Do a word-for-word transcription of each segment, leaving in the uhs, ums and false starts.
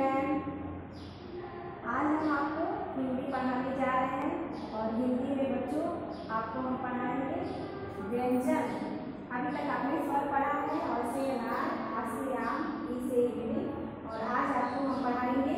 Student, आज हम आपको हिंदी पढ़ाने जा रहे हैं और हिंदी में बच्चों आपको हम पढ़ाएंगे व्यंजन। अभी तक आपने स्वर पढ़ा है और से अनार, आ से आम, ई से इमली, और आज आपको हम पढ़ाएंगे,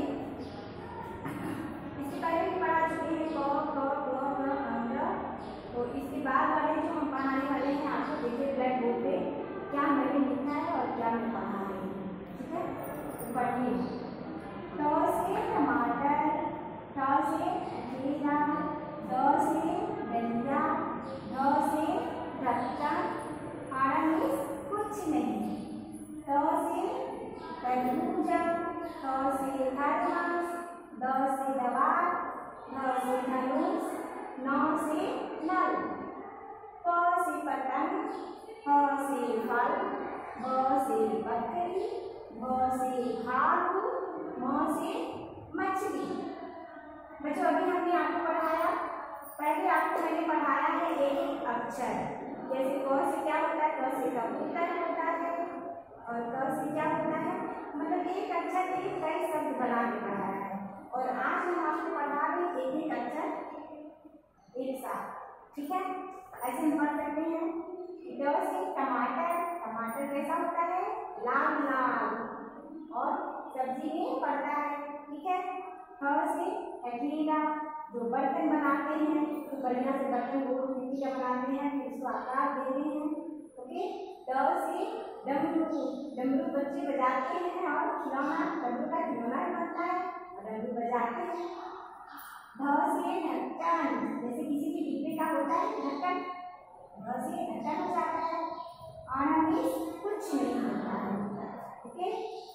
इसके पहले भी पढ़ा चुके हैं क ख ग घ अंग। तो इसके बाद वाले जो हम पढ़ाने वाले हैं आपको देखिए ब्लैक बोर्ड पे क्या मैंने लिखा है और क्या मैं पढ़ा रही हूँ। ठीक है, तो पढ़िए। ट से टमाटर, ठ से खीरा, द से दलिया, ध से ढक्कन, आड़ा मीन्स कुछ नहीं, त से तरबूजा, थ से थर्मस, द से दवात, ध से धनुष, न से नल, प से पतंग, फ से फल, ब से बकरी, भ से भालू, म से मछली। बच्चों अभी हमने आपको पढ़ाया, पहले आपको मैंने पढ़ाया है एक एक अक्षर, जैसे क से क्या होता है, क से कबूतर होता है, और क से क्या होता है, मतलब एक अक्षर के कई शब्द बना के पढ़ाया है। और आज हम आपको पढ़ा रहे एक एक अक्षर एक साथ। ठीक है, ऐसे हम पढ़ सकते हैं। ड से टमाटर, टमाटर कैसा होता है, लाल लाल और सब्जी में पड़ता है। ठीक है, ख से खीरा, जो बर्तन बनाते हैं तो बढ़िया से बर्तन को मिट्टी का बनाते हैं, फिर उसको आकार देते हैं। ओके, ड से डमरू, डमरू बच्चे बजाते हैं और खिलौना, डमरू का खिलौना भी बनता है और डमरू बजाते हैं। ध से ढक्कन, जैसे किसी भी डिब्बे का होता है ढक्कन, ध से ढक्कन हो जाता है। आड़ा मीन्स कुछ नहीं होता है। ओके,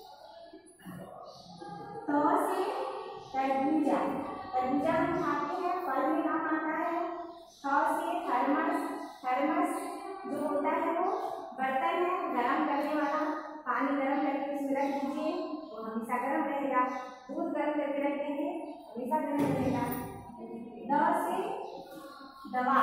त से तरबूजा, तरबूजा हम खाते हैं, फल में काम आता है। थ से थर्मस, थर्मस जो होता है वो बर्तन है गर्म करने वाला, पानी गर्म करके उसमें रख दीजिए वो हमेशा गर्म रहेगा, दूध गर्म करके रख देंगे हमेशा गर्म रहेगा। द से दवा,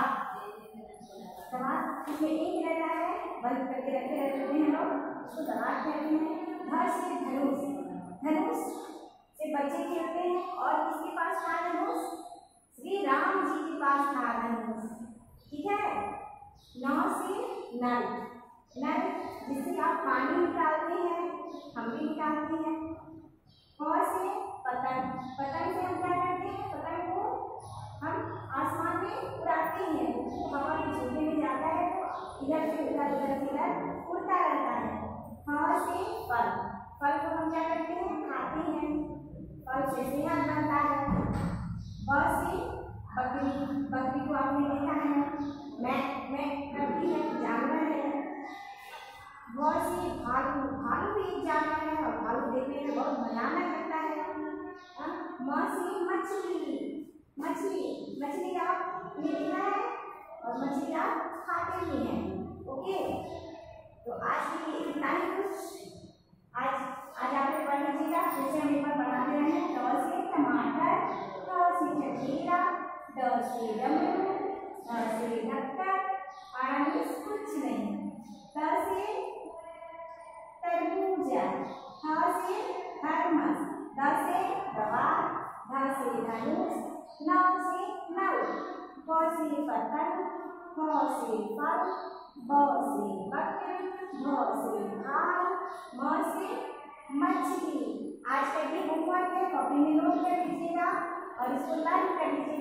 दवा उसमें इंक रहता है, बंद करके रखे रहते हैं लोग, उसको दवा कहते हैं। ध से धनुष, धनुष से बच्चे खेलते हैं और किसके पास था धनुष, श्री राम जी के पास था धनुष। ठीक है, नौ से नल, नल जिससे आप पानी निकालते हैं, हम भी निकालते हैं। प से पतंग, पतंग से हम क्या करते हैं, पतंग को हम आसमान में उड़ाते हैं, वो हवा के झोंके में जाता है तो इधर से उधर उधर से इधर उड़ता रहता है। फ से फल, फल को हम क्या करते हैं, खाते हैं, फल से सेहत बनता है। ब से बकरी, बकरी को आपने देखा है, मैं मैं करती है, जानवर है। व से भालू, भालू भी एक जानवर है और भालू देखने में बहुत भयानक लगता है। म से मछली, मछली, मछली आपने देखा है और मछली आप खाते भी हैं। ओके, तो आज के लिए इतना ही कुछ, आज आज आपने पढ़ लीजिएगा। जैसे हम एक बार पढ़ा रहे हैं, ट से टमाटर, ठ से खीरा, ड से डमरू, ध से ढक्कन, आड़ा मीन्स कुछ नहीं, त से तरबूजा, थ से थर्मस, द से दवात, ध से धनुष, न से नल, प से पतंग, फ से फल, ब से बकरी, भ से भाल, म से मछली। आज का ये होमवर्क है, कॉपी में नोट कर लीजिएगा और इसको लर्न कर लीजिएगा।